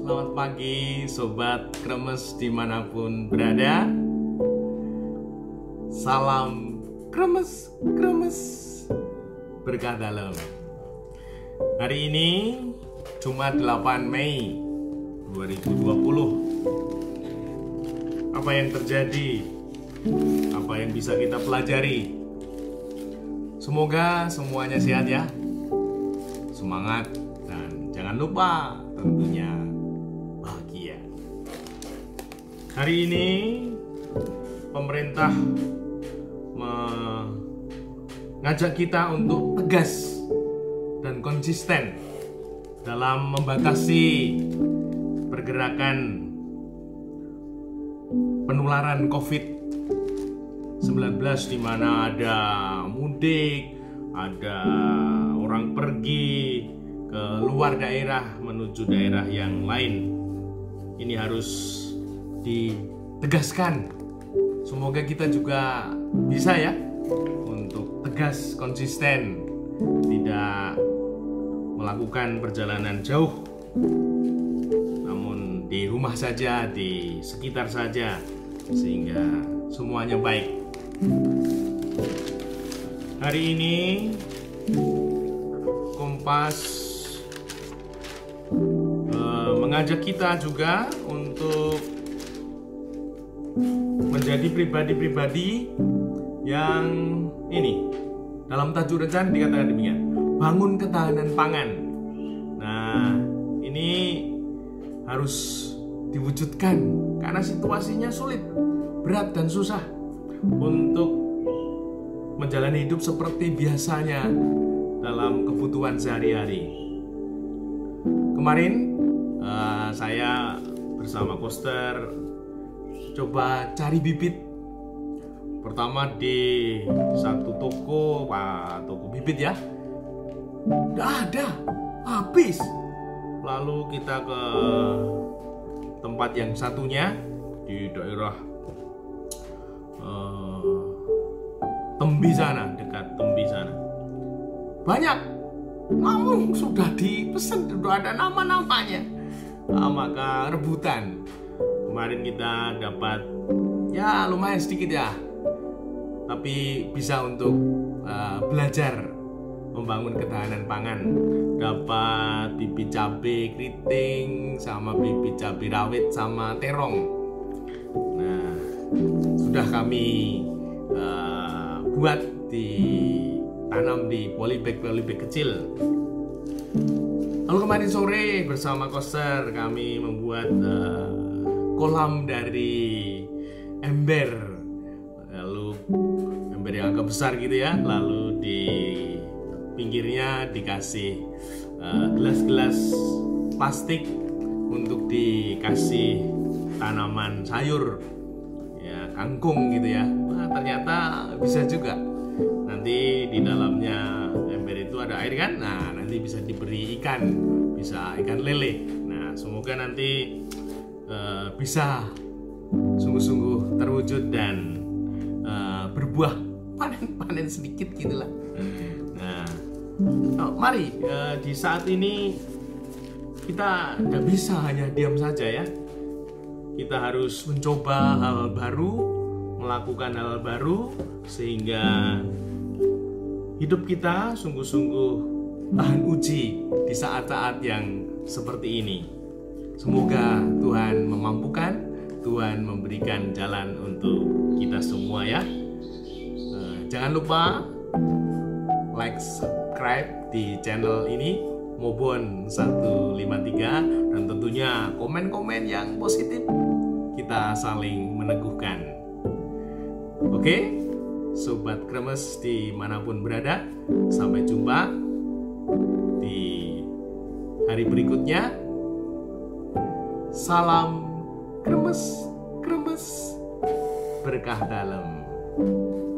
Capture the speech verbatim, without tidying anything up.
selamat pagi Sobat Kremes dimanapun berada. Salam kremes, kremes, berkah dalam. Hari ini Jumat delapan Mei dua ribu dua puluh. Apa yang terjadi? Apa yang bisa kita pelajari? Semoga semuanya sehat ya. Semangat dan jangan lupa tentunya bahagia. Hari ini pemerintah mengajak kita untuk tegas dan konsisten dalam membatasi pergerakan penularan covid sembilan belas, di mana ada mudik, ada orang pergi ke luar daerah menuju daerah yang lain. Ini harus ditegaskan. Semoga kita juga bisa ya untuk tegas, konsisten, tidak melakukan perjalanan jauh, namun di rumah saja, di sekitar saja, sehingga semuanya baik. Hari ini Kompas uh, mengajak kita juga untuk menjadi pribadi-pribadi yang ini, dalam tajuk rencana dikatakan demikian, bangun ketahanan pangan. Nah, ini harus diwujudkan karena situasinya sulit, berat dan susah untuk menjalani hidup seperti biasanya dalam kebutuhan sehari-hari. Kemarin uh, saya bersama Koster coba cari bibit. Pertama di satu toko, wah, toko bibit ya, nggak ada, habis. Lalu kita ke tempat yang satunya di daerah uh, Tembi sana, dekat Tembi sana. Banyak, namun sudah dipesan, sudah ada nama-namanya. Nah, maka rebutan. Kemarin kita dapat ya lumayan sedikit ya, tapi bisa untuk uh, belajar membangun ketahanan pangan. Dapat bibit cabai keriting, sama bibit cabai rawit, sama terong. Nah, sudah kami uh, buat di tanam di polybag-polybag kecil. Lalu kemarin sore bersama Koster kami membuat uh, kolam dari ember, lalu ember yang agak besar gitu ya, lalu di pinggirnya dikasih gelas-gelas uh, plastik untuk dikasih tanaman sayur ya, kangkung gitu ya. Nah, ternyata bisa juga. Nanti di dalamnya ember itu ada air kan, nah nanti bisa diberi ikan, bisa ikan lele. Nah, semoga nanti uh, bisa sungguh-sungguh terwujud dan uh, berbuah, panen-panen sedikit gitulah. Nah, oh, mari uh, di saat ini kita nggak bisa hanya diam saja ya. Kita harus mencoba hal baru, melakukan hal baru, sehingga hidup kita sungguh-sungguh tahan uji di saat-saat yang seperti ini. Semoga Tuhan memampukan, Tuhan memberikan jalan untuk kita semua ya. Uh, jangan lupa like, subscribe di channel ini Mobon seratus lima puluh tiga, dan tentunya komen-komen yang positif, kita saling meneguhkan. Oke, Sobat Kremes dimanapun berada, sampai jumpa di hari berikutnya. Salam kremes, kremes, berkah dalam.